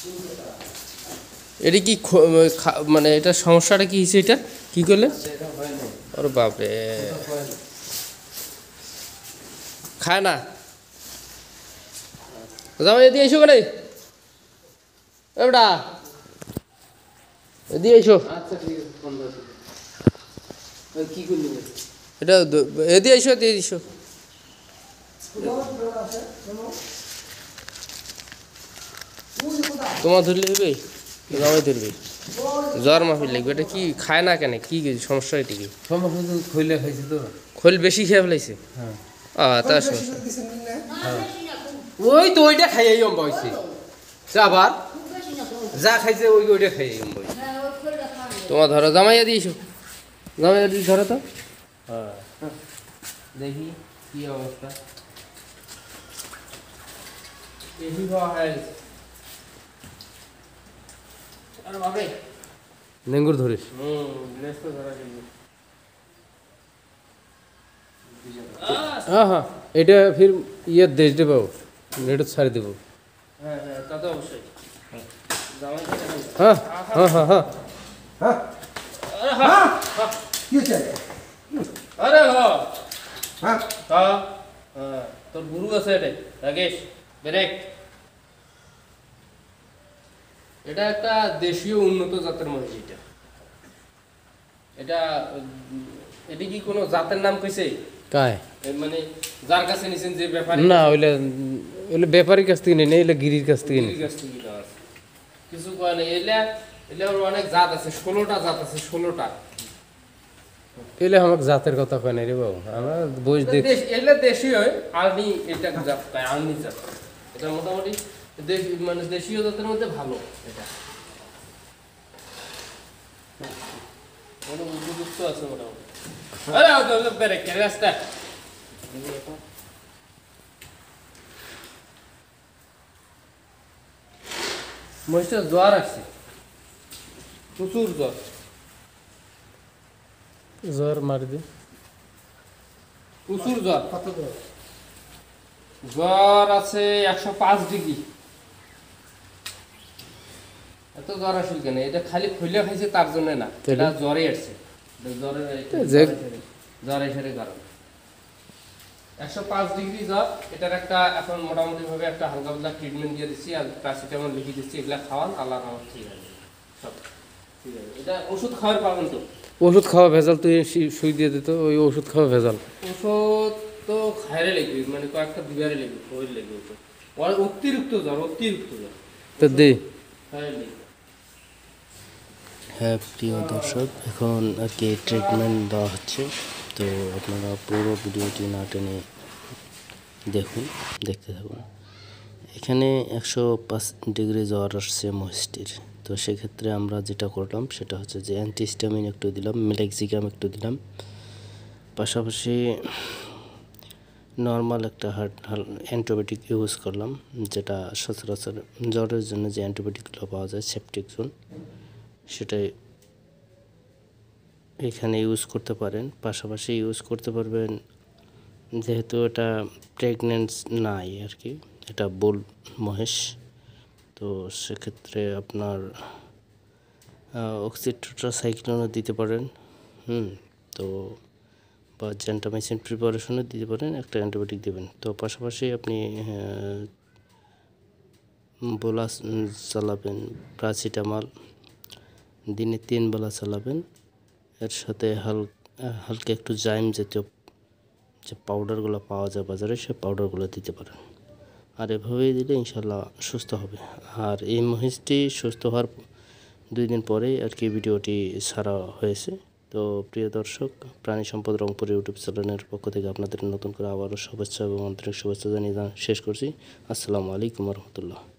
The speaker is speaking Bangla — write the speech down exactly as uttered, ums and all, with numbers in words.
এটা কি মানে এটা সমস্যাটা কি হয়েছে? এটা কি করলে? ওরে বাপরে, খায় না। যাও এদিকে এসো কেন, এবড়া এদিকে এসো। এটা এদিকে এসো, এদিকে এসো। তোমার ধরলে হবে, জামাই ধরবে, জ্বর মাফি লাগবে। এটা কি খায় না কেন? কি সমস্যা? এটা কি খৈলে খাইছে তো, খোল বেশি খেয়ে ফেলাইছে। হ্যাঁ তার সমস্যা। ওই তো ওইটা খাইয়াই অম্বা হয়েছে, আবার যা খাইছে ওই ওইটা খাইয়াই অম্বা হয়েছে। তোমার ধরো, জামাইয়া দিয়েছো, জামাইয়া দিয়ে ধরো তো। হ্যাঁ দেখি কি অবস্থা। এই হওয়া হয় আরে বাপরে, নেঙ্গুর ধরিস। হুম গ্লেস তো ধরা যাবে। হ্যাঁ হ্যাঁ, এটা ফির ইয়ে দেশ দেবো, এটা ছাড়ি দেবো। হ্যাঁ হ্যাঁ তা তো অবশ্যই। হ্যাঁ হ্যাঁ হ্যাঁ হ্যাঁ হ্যাঁ আরে হ্যাঁ কি চাই? আরে হ্যাঁ হ্যাঁ হ্যাঁ হ্যাঁ, তোর গুরু আছে এটা রাকেশ ব্রেক। এটা একটা দেশীয় উন্নত জাতের মহিষ। এটা এটা এটা কি কোনো জাতের নাম কইছে? কায় মানে যার কাছে নিছেন যে ব্যাপারী? না, ওইলে ওইলে ব্যাপারীর কাছ থেকে নেই, এলে গিরির কাছ থেকে নেই। গিরির কাছ থেকে নেওয়া আছে। কিছু কয় না, এলে এলে অনেক জাত আছে, ষোলোটা জাত আছে, ষোলোটা। এলে আমাকে জাতের কথা কয় না রে বাবু, আমরা বই দেখ। এলে দেশীয় আর্নি, এটা জাত কয় আর্নি জাত। এটা মোটামুটি দেশি মানে দেশীয় জাতের মধ্যে ভালো। এটা উপযুক্ত আছে মোটামুটি। আরে বেরে কে রাস্তা মহিষটা জ্বর আসছে, প্রচুর জ্বর। জ্বর মারি দি, প্রচুর জ্বর। কত জ্বর? জ্বর আছে একশো পাঁচ ডিগ্রি। এত জ্বর আসল কেন? এটা খালি খুলে খাইছে তার জন্য না, এটা জ্বরে আসছে। জ্বরের জ্বর এসে কারণ একশো পাঁচ ডিগ্রি জ্বর। এটার একটা এখন মোটামুটি ভাবে একটা হালকা পাতলা ট্রিটমেন্ট দিয়ে দিচ্ছি, আর প্যারাসিটামল লিখে দিচ্ছি। এগুলা খাওয়ান, আল্লাহ আমার ঠিক আছে সব ঠিক আছে। এটা ওষুধ খাওয়ার পাবেন তো? ওষুধ খাওয়া ভেজাল, তুই সুই দিয়ে দিত, ওই ওষুধ খাওয়া ভেজাল। ওষুধ তো খাইরে লাগবে, মানে কয়েকটা দিবারে লাগবে, খবর লাগবে ওষুধ। অতিরিক্ত জ্বর, অতিরিক্ত জ্বর তো দে। হ্যাঁ প্রিয় দর্শক, এখন আর কি ট্রিটমেন্ট দেওয়া হচ্ছে, তো আপনারা পুরো ভিডিওটি না টেনে দেখুন, দেখতে থাকুন। এখানে একশো পাঁচ ডিগ্রি জ্বর আসছে মহিষটির। তো সেক্ষেত্রে আমরা যেটা করলাম সেটা হচ্ছে যে অ্যান্টিহিস্টামিন একটু দিলাম, মেলাক্সিকাম একটু দিলাম, পাশাপাশি নর্মাল একটা হার্ট অ্যান্টিবায়োটিক ইউজ করলাম, যেটা সচরাচর জ্বরের জন্য যে অ্যান্টিবায়োটিকগুলো পাওয়া যায় সেপটিকজোন, সেটাই এখানে ইউজ করতে পারেন। পাশাপাশি ইউজ করতে পারবেন, যেহেতু এটা প্রেগনেন্ট নাই আর কি, এটা বুল মহেশ, তো সেক্ষেত্রে আপনার অক্সিটেট্রাসাইক্লিনও দিতে পারেন। হুম তো বা জেন্টামাইসিন প্রিপারেশনও দিতে পারেন, একটা অ্যান্টিবায়োটিক দেবেন। তো পাশাপাশি আপনি বোলাস চালাবেন, প্যারাসিটামল দিনে তিন বেলা চালাবেন। এর সাথে হাল হালকা একটু জাইম জাতীয় যে পাউডারগুলো পাওয়া যায় বাজারে, সে পাউডারগুলো দিতে পারেন। আর এভাবেই দিলে ইনশাল্লাহ সুস্থ হবে। আর এই মহিষটি সুস্থ হওয়ার দুই দিন পরেই আর কি ভিডিওটি ছাড়া হয়েছে। তো প্রিয় দর্শক, প্রাণী সম্পদ রংপুর ইউটিউব চ্যানেলের পক্ষ থেকে আপনাদের নতুন করে আবারও শুভেচ্ছা এবং আন্তরিক শুভেচ্ছা জানিয়ে শেষ করছি। আসসালামু আলাইকুম রহমতুল্লাহ।